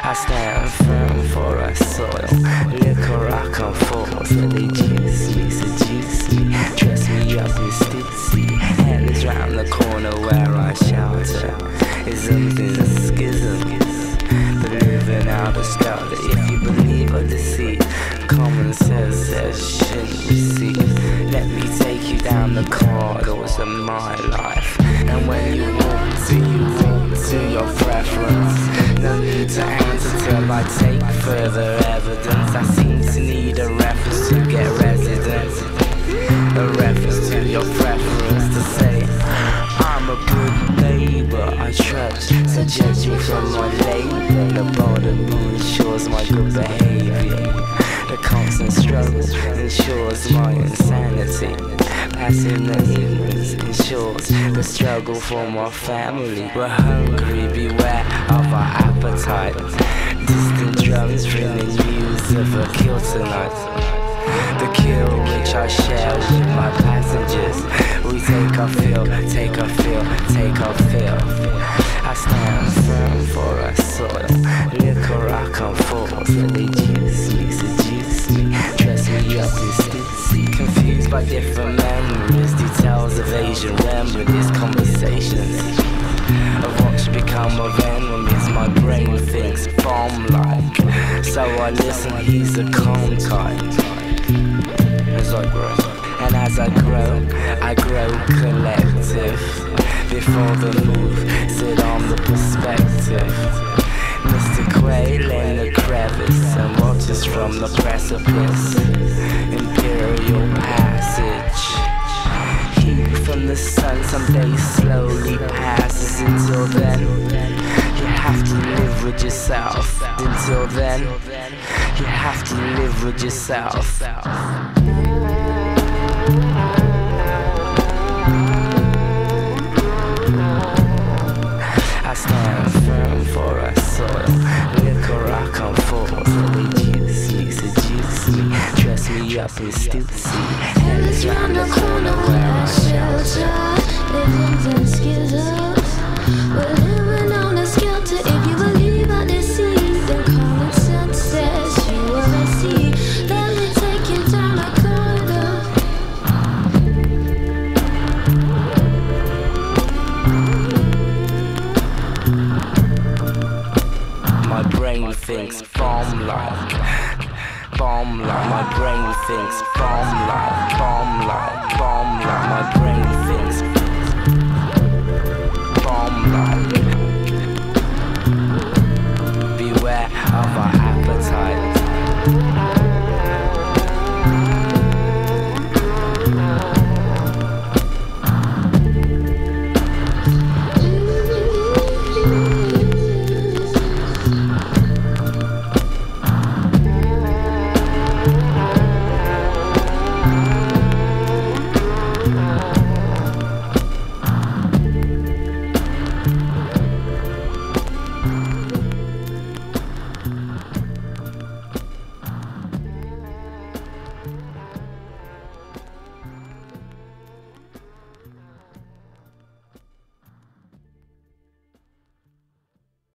I stand firm for our soil. Liquor I come for, so they juice me, seduce me, dress me up in stitsy. Hell is round the corner where I shelter. Isms and schisms, the living out of skelter. If you believe or deceit, common sense says shouldn't receive. Let me take you down the corridors of my life. And when you walk to your preference. No need to answer till I take further evidence. I seem to need a reference to get residence. A reference to your preference to say I'm a good neighbor, I trust. So judge me from my label. The border ensures my good behavior. The constant struggle ensures my insanity. Passing the ignorance ensures the struggle for my family. We're hungry, beware of our appetite. Distant drums bringing news of a kill tonight. The kill which I share with my passengers. We take our fill, take our fill, take our fill. I stand firm for our soil. Liquor I come for, so they juice me, seduce me, dress me up in stitsy. Confused by different memories, details of Asian remedies, conversations of what's become of enemies. My brain thinks bomb-like, so I listen, he's a calm type. As I grow, and as I grow collective. Before the move, sit on the perspective. Mr. Quail in the crevice and watches from the precipice. Imperial passage. Heat from the sun someday slowly passes. Until then, you have to live with yourself. Until then, you have to live with yourself. I stand firm for our soil. Liquor I come for, so they juice me, seduce me, dress me up in stitsy. Hell is round the corner where I shelter. Living in schisms, we're living on a skelter. If you believe I deceive, then common sense says you will receive. Let me take you down the corridor. My brain thinks bomb-like. My brain thinks bomb-like. My brain thinks bomb-like.